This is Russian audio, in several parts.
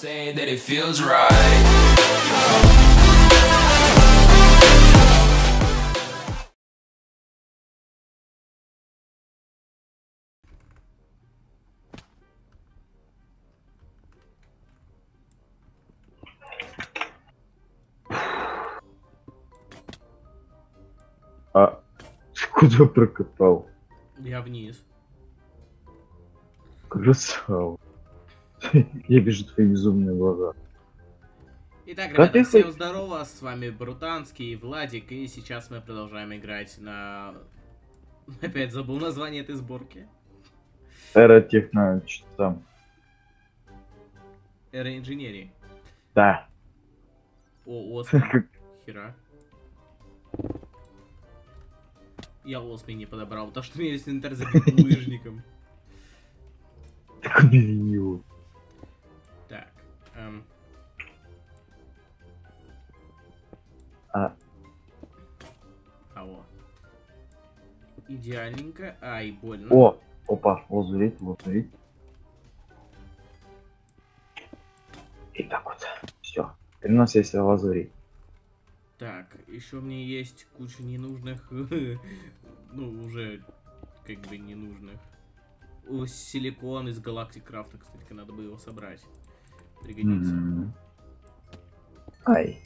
say that it feels right. А куда прокопал? Я вниз. Красава. Я вижу твои безумные глаза. Итак, Как ребята, ты всем хоть- здорово, с вами Брутанский и Владик, и сейчас мы продолжаем играть на... Опять забыл название этой сборки. Эра техно, что там? Эра инженерии. Да. О, Осмин. Хера. Я Осмин не подобрал, потому что у меня весь инвентарь забит булыжником. Так убери его. Так. Во. Идеальненько. Ай, больно. О, опа, лазурит. И так вот. Все. У нас есть лазурит. Так, еще мне есть куча ненужных, ну, уже как бы ненужных. Силикон из Galactic Craft, кстати, надо бы его собрать. Пригодится. Ай.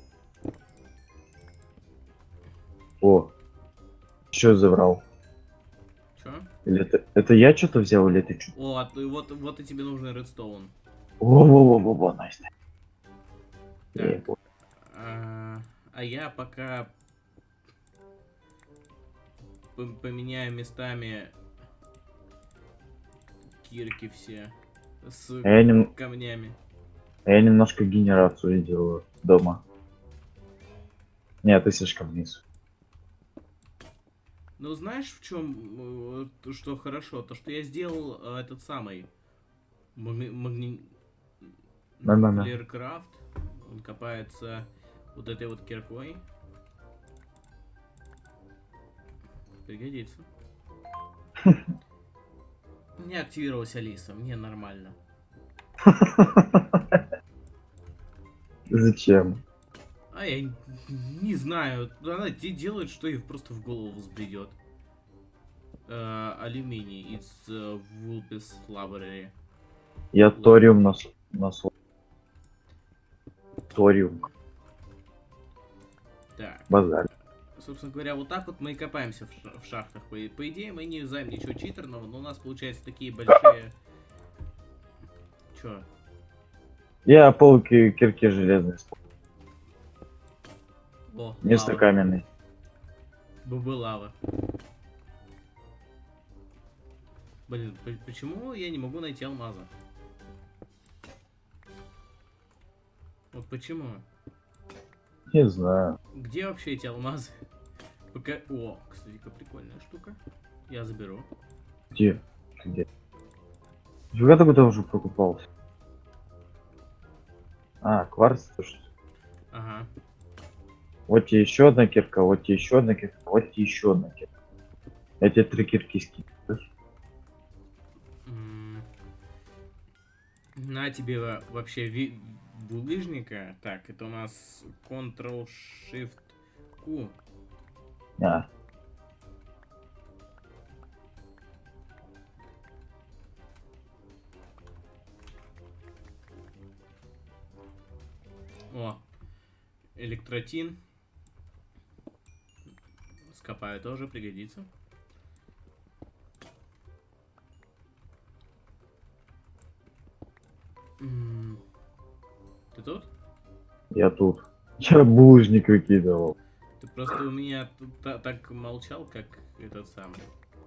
О. Что забрал? Чё? Или это я что-то взял, или ты что? О, вот и тебе нужен редстоун. Во-во-во-во-во, найс. Так. А я пока поменяю местами кирки все с камнями. Я немножко генерацию делаю дома. Нет, ты слишком вниз. Ну, знаешь, в чем что хорошо? То, что я сделал этот самый Клиркрафт. Он копается вот этой вот киркой. Пригодится. Не активировалась Алиса, мне нормально. Зачем? А я не знаю. Она делает, что ей просто в голову взбредет. Алюминий из Vulpes Library. Я ториум на ториум. Так. Базар. Собственно говоря, вот так вот мы и копаемся в шахтах. По идее, мы не юзаем ничего читерного, но у нас получается такие большие... Чё? Я полки кирки железные. О, Вместо каменной. Бубы лава. Блин, почему я не могу найти алмаза? Вот почему? Не знаю. Где вообще эти алмазы? Пока... О, кстати-ка, прикольная штука. Я заберу. Где? Фига ты куда уже покупался? А, кварц тоже. Ага. Вот тебе еще одна кирка, вот тебе еще одна кирка, вот тебе еще одна кирка. Я тебе 3 кирки скидываю. На тебе вообще булыжника. Так, это у нас Ctrl-Shift-Q. А. О, электротин. Скопаю тоже, пригодится. Ты тут? Я тут. Я булыжник выкидывал. Ты просто у меня тут так молчал, как этот самый.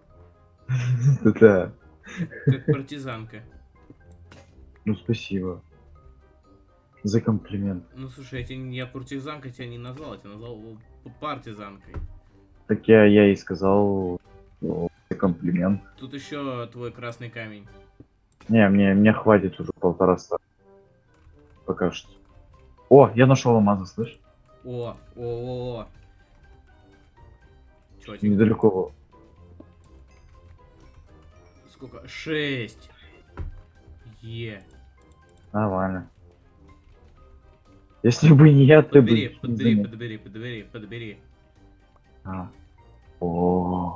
Да. Как партизанка. Ну спасибо. За комплимент. Ну слушай, я партизанкой тебя не назвал, я тебя назвал партизанкой. Так я и сказал за комплимент. Тут еще твой красный камень. Не, мне хватит уже 1,5. Пока что. О, я нашел алмазы, слышь? О. Чётик. Недалеко. Сколько? 6. Е. Нормально. Если бы не я, ты Подбери, бы... подбери, подбери, подбери, подбери. А. О.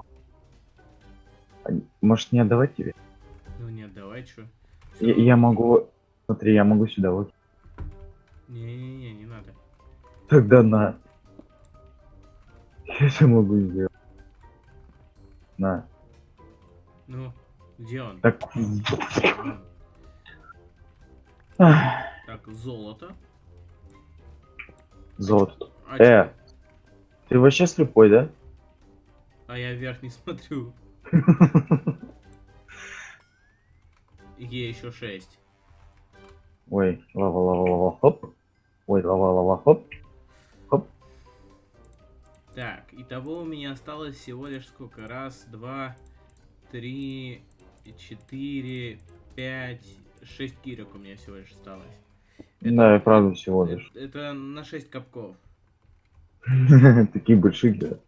Может, не отдавать тебе? Ну нет, давай, чё. Я могу... Смотри, я могу сюда вот. Не-не-не, не надо. Тогда на. Я же могу сделать. На. Ну, где он? Так. Вон. Ах, Так, золото. золото. А чё? Ты вообще слепой, да? А я вверх не смотрю. Е еще 6. Ой, лава, лава, лава, хоп. Ой, лава, лава, хоп. Хоп. Так, итого у меня осталось всего лишь сколько? Раз, два, три, 4, 5, 6 кирок у меня всего лишь осталось. Да, и правда всего лишь. Это на 6 капков. Такие большие, да.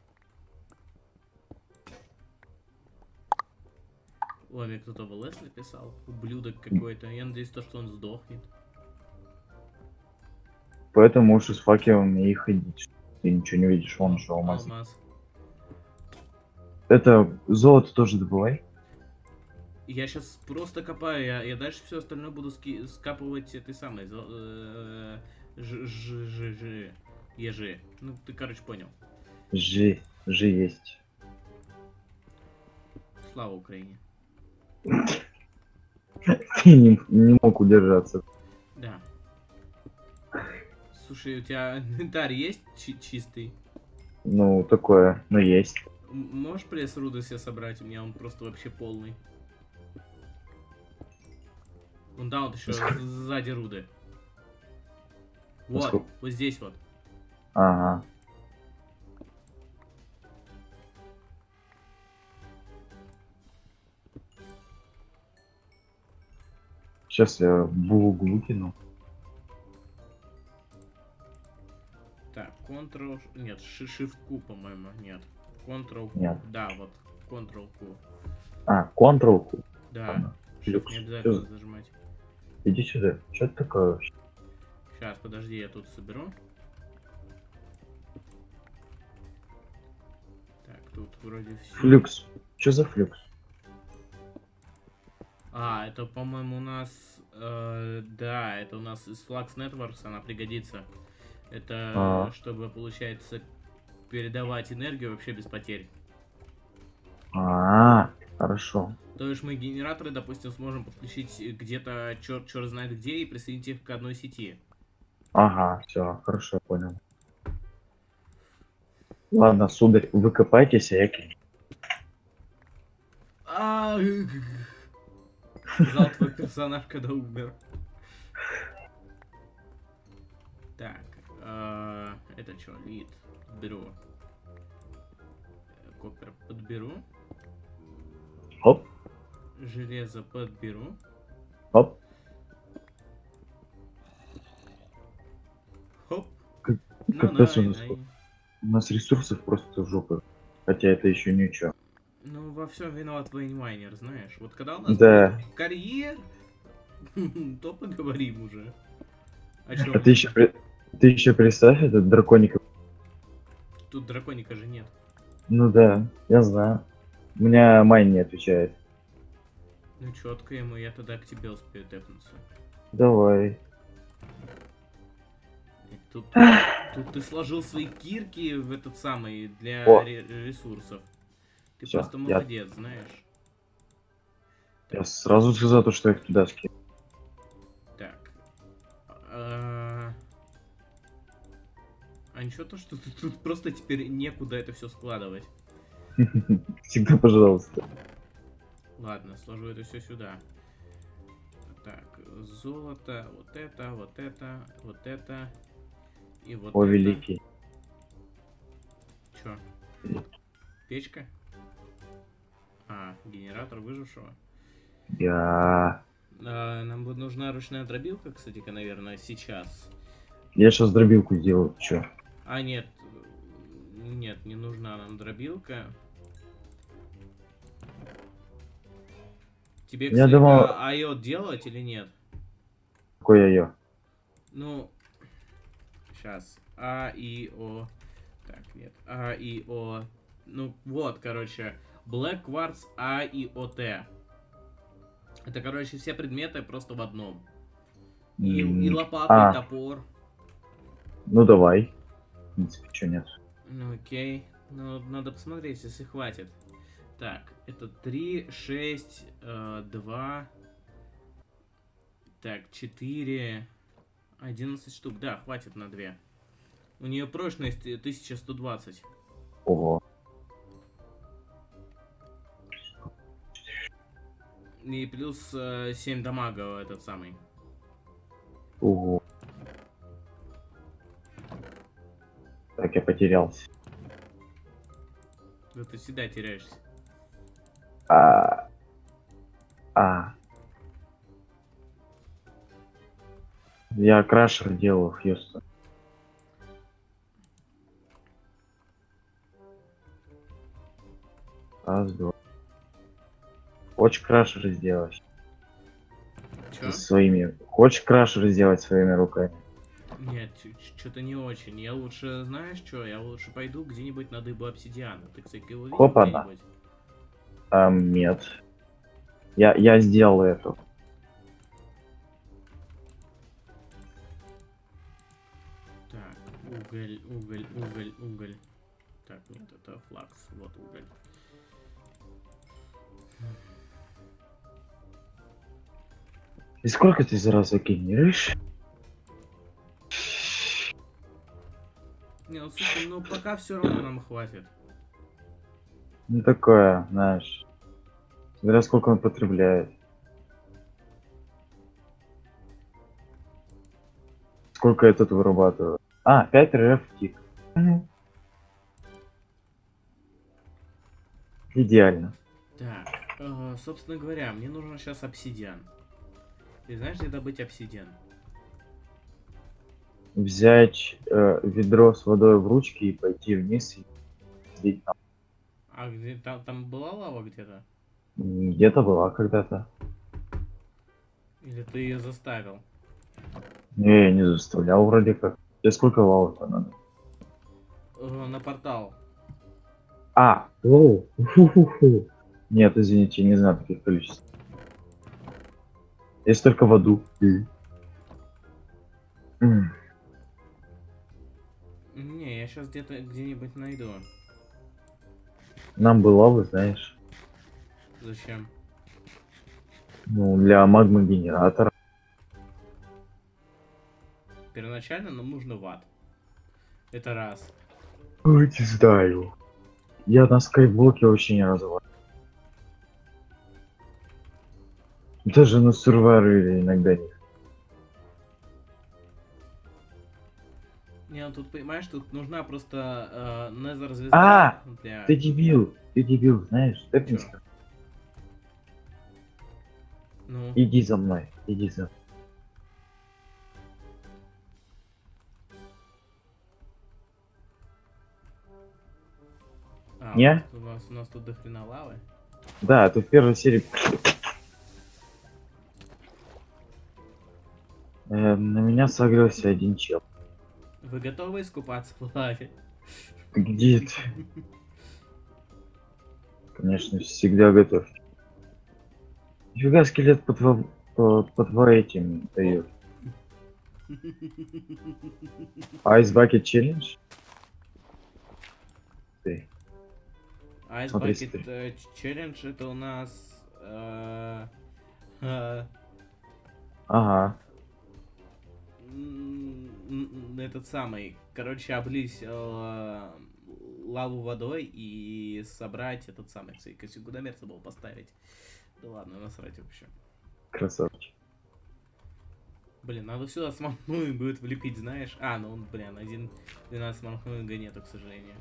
Ой, мне кто-то в ЛС написал. Ублюдок какой-то. Я надеюсь, то, что он сдохнет. Поэтому можешь с факелами и ходить. Ты ничего не видишь, вон еще алмаз. Алмаз. Это золото тоже добывай. Я сейчас просто копаю, я дальше все остальное буду скапывать этой самой ежи. Ну, ты, короче, понял. Жи есть. Слава Украине. Ты не мог удержаться. Да. Слушай, у тебя инвентарь есть чистый? Ну, такое, но есть. Можешь пресс руды себе собрать? У меня он просто вообще полный. Вон да, вот еще сзади руды. Вот, Насколько? вот здесь вот. Ага. Сейчас я в углу кину. Так, Ctrl... Нет, Shift-Q, по-моему, нет. Ctrl-Q. Нет. Да, вот, Ctrl-Q. А, Ctrl. Да, Ладно. Shift Люкс. не обязательно зажимать. Иди сюда. Что это такое вообще? Сейчас, подожди, я тут соберу. Так, тут вроде все. Флюкс. Что за флюкс? А, это, по-моему, у нас... да, это у нас из Flux Networks, она пригодится. Это чтобы, получается, передавать энергию вообще без потерь. Хорошо. То есть мы генераторы, допустим, сможем подключить где-то черт знает где и присоединить их к одной сети. Ага, все, хорошо, понял. Ладно, сударь, выкопайтесь, а я кину. Сказал твой персонаж, когда умер. Так, это что, лид? Беру. Копер подберу. Хоп, Железо подберу. хоп. Хоп. Капец, у нас ресурсов просто жопа. Хотя это еще ничего. Ну, во всем виноват Вейнмайнер, знаешь. Вот когда у нас Да. будет карьер, то поговорим уже. О чем? А ты еще представь, этот драконик. Тут драконика же нет. Ну да, я знаю. У меня майн не отвечает. Ну четко ему, я тогда к тебе успею тэпнуться. Давай. Тут ты сложил свои кирки в этот самый для ресурсов. Ты Всё, просто молодец, знаешь. Я сразу сказал то, что я их туда скину. Так. А ничего то, что тут просто теперь некуда это все складывать. Всегда, пожалуйста. Ладно, сложу это все сюда. Так, золото, вот это, вот это, вот это. И вот О, это. великий. Чё? Печка? А, генератор выжившего. Нам будет нужна ручная дробилка, кстати-ка, наверное, сейчас. Я сейчас дробилку сделаю, чё? А, нет. Нет, не нужна нам дробилка. Тебе, кстати, Я думал... IO делать или нет? Какой я ее? Ну, Сейчас. А, И, О. Так, нет. А, И, О. Ну, вот, короче. Black Quartz А, И, О, Т. Это, короче, все предметы просто в одном. И лопата, и А, топор. ну давай. В принципе, чё нет. Ну, окей. Ну, надо посмотреть, если хватит. Так, это 3, 6, 2... Так, 4... 11 штук. Да, хватит на 2. У нее прочность 1120. Ого. И плюс 7 дамага этот самый. Ого. Так, я потерялся. Да ты всегда теряешься. А, а. Я крашер делаю, Хьюстон. Раз, два. Хочешь крашер сделать Чё? своими? Хочешь крашер сделать своими руками? Нет, что-то не очень. Я лучше, знаешь что? Я лучше пойду где-нибудь на дыбу обсидиана. Ты, кстати, его видел Хопана. где-нибудь? Нет. Я сделал эту. Так, уголь, уголь, уголь, уголь. Так, нет, это флакс. Вот уголь. И сколько ты сразу генеришь? Не, ну слушай, ну пока все равно нам хватит. Ну такое, знаешь. Смотря сколько он потребляет. Сколько я тут вырабатываю? 5 РФ тик. Идеально. Так, собственно говоря, мне нужно сейчас обсидиан. Ты знаешь, где добыть обсидиан? Взять ведро с водой в ручки и пойти вниз и слить там. А где там была лава где-то? Где-то была когда-то. Или ты ее заставил? Не, я не заставлял вроде как. Тебе сколько лавы-то надо? На портал. Оу. Фу-фу-фу. Нет, извините, я не знаю таких количеств. Есть только в аду. Не, я сейчас где-то где-нибудь найду. Нам бы лавы, знаешь. Зачем? Ну, для магмы генератора. Первоначально нам нужно ват. Это раз. Ой, не знаю. Я на скайблоке вообще не разговариваю. Даже на сервере иногда нет. Не, ну тут, понимаешь, тут нужна просто Незер звезда для... Ты дебил, знаешь, ты мне Чё? скажи. Ну, Иди за мной, иди за мной. Не? у нас тут дохрена лавы. Да, ты в первой серии... на меня согрелся один чел. Вы готовы искупаться в лаве? Где ты? Конечно, всегда готов. Нифига скелет по два этим дает. Ice Bucket Challenge? Ты. Ice Смотри, Bucket смотри. Challenge это у нас... Ага. Этот самый, короче, облить лаву водой и собрать этот самый, кстати, секундомер забыл поставить. Да ладно, насрать вообще. Красавчик. Блин, надо сюда смарт-мувинга будет влепить, знаешь? Ну он, блин, 1.12 смарт-мувинга нету, к сожалению.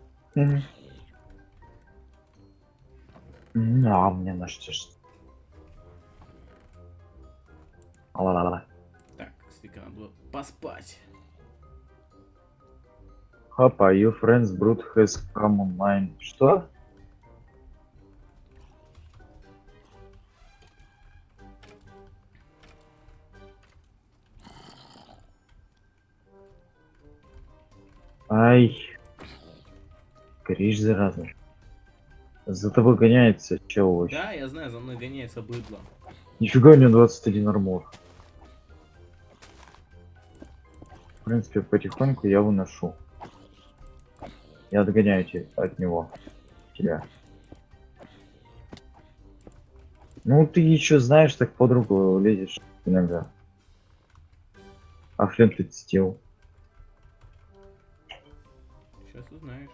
Мне на что ж. Ла-ла-ла. Так, кстати, надо было поспать. Хопа, your friends brute has come online. Что? Ай. Горишь, зараза. За тобой гоняется чел вообще. Да, я знаю, за мной гоняется быдло. Нифига, у него 21 армор. В принципе, потихоньку я выношу. Я догоняю от него. Тебя. Ну ты еще знаешь, так подругу лезешь иногда. А хрен ты стил. Сейчас узнаешь.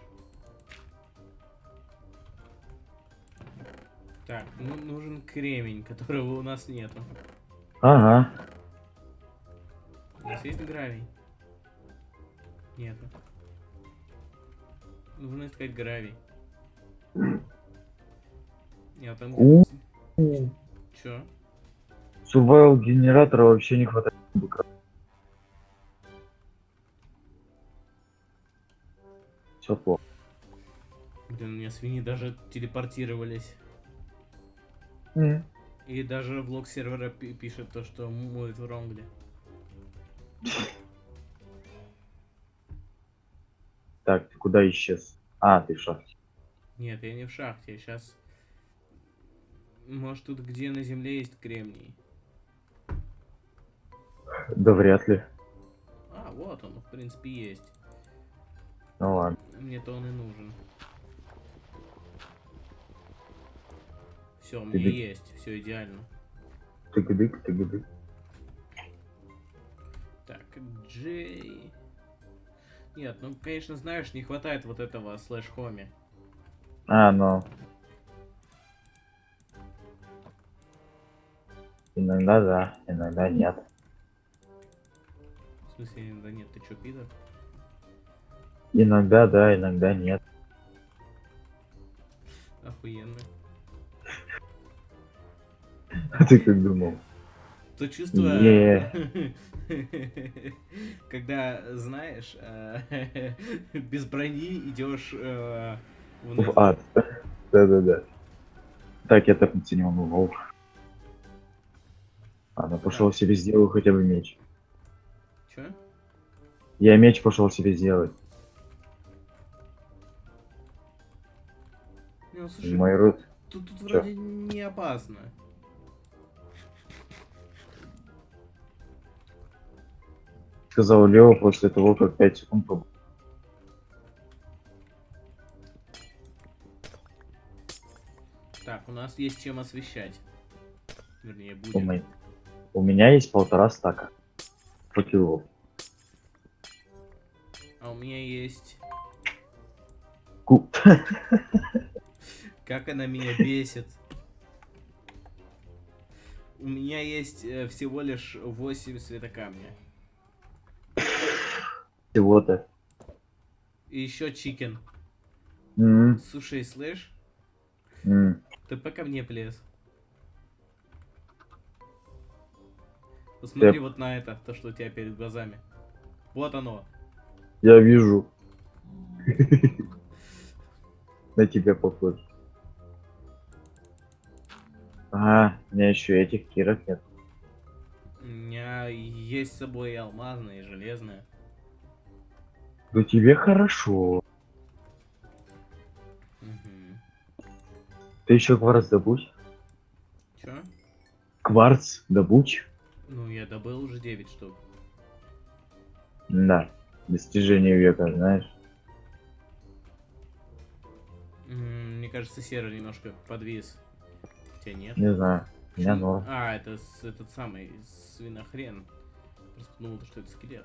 Так, ну нужен кремень, которого у нас нету. Ага. У нас есть гравий? Нету. Нужно искать гравий. Нет, там У. Чё? Survival генератора вообще не хватает. Все плохо. Блин, у меня свиньи даже телепортировались. И даже влог сервера пишет то, что move wrongly. Так, ты куда исчез? А, ты в шахте. Нет, я не в шахте, я сейчас... Может тут где на земле есть кремний? Да вряд ли. А, вот он, в принципе, есть. Ну ладно. Мне-то он и нужен. Все, мне Ты-дык. есть, все идеально. Тыгдык, тыгдык. Так, Джей... Нет, ну, конечно, знаешь, не хватает вот этого слэш-хоми. А, ну. Иногда да, иногда нет. В смысле, да нет, ты чё, пидор? Иногда да, иногда нет. Охуенно. А ты как думал? То чувство, Е. когда, знаешь, без брони идешь В ад. Да-да-да. Так, я топнуться не могу. Ладно, пошел себе сделаю хотя бы меч. Чё? Я меч пошел себе сделать. Ну, слушай, Мой рот. тут Чё? вроде не опасно. Сказал Лео после того, как 5 секунд побыл. Так, у нас есть чем освещать. Вернее, У, будет. ме- у меня есть 1,5 стака факелов. А у меня есть... Ку- Как она меня бесит. У меня есть всего лишь 8 светокамня. Всего-то. И еще чикен. М, Слушай, слышь, м. ТП ко мне, плез. Посмотри Тэп. вот на это, то, что у тебя перед глазами. Вот оно. Я вижу. На тебя похож. Ага, у меня еще этих кирок нет. У меня есть с собой и алмазная, и железная. Да тебе хорошо. Угу. Ты еще кварц добудь? Чё? Кварц добудь? Ну, я добыл уже 9 штук. Да. Достижение века, знаешь. Мне кажется, серый немножко подвис. Хотя нет. Не знаю. У меня норм. А, это этот самый свинохрен. Просто думал, что это скелет.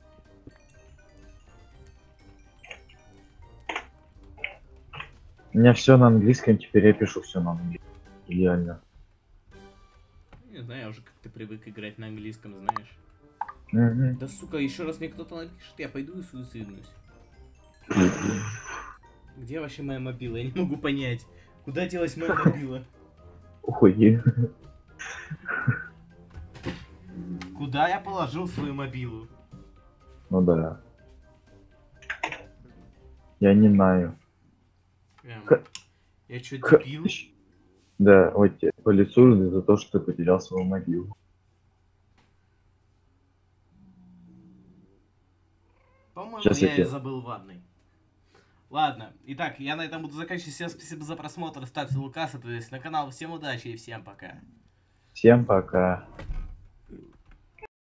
У меня все на английском, теперь я пишу все на английском. Идеально. Не знаю, я уже как-то привык играть на английском, знаешь. Мгм. Да сука, еще раз мне кто-то напишет, я пойду и суициднусь. Где вообще моя мобила? Я не могу понять. Куда делась моя мобила? Уходи. Куда я положил свою мобилу? Ну да. Я не знаю. К- Я чё, К- дебил? Да, вот тебе по лицу за то, что ты потерял свою мобилу. По-моему, Сейчас я я и забыл ванной. Ладно, итак, я на этом буду заканчивать. Всем спасибо за просмотр, ставьте лайк, соответственно, на канал. Всем удачи и всем пока. Всем пока.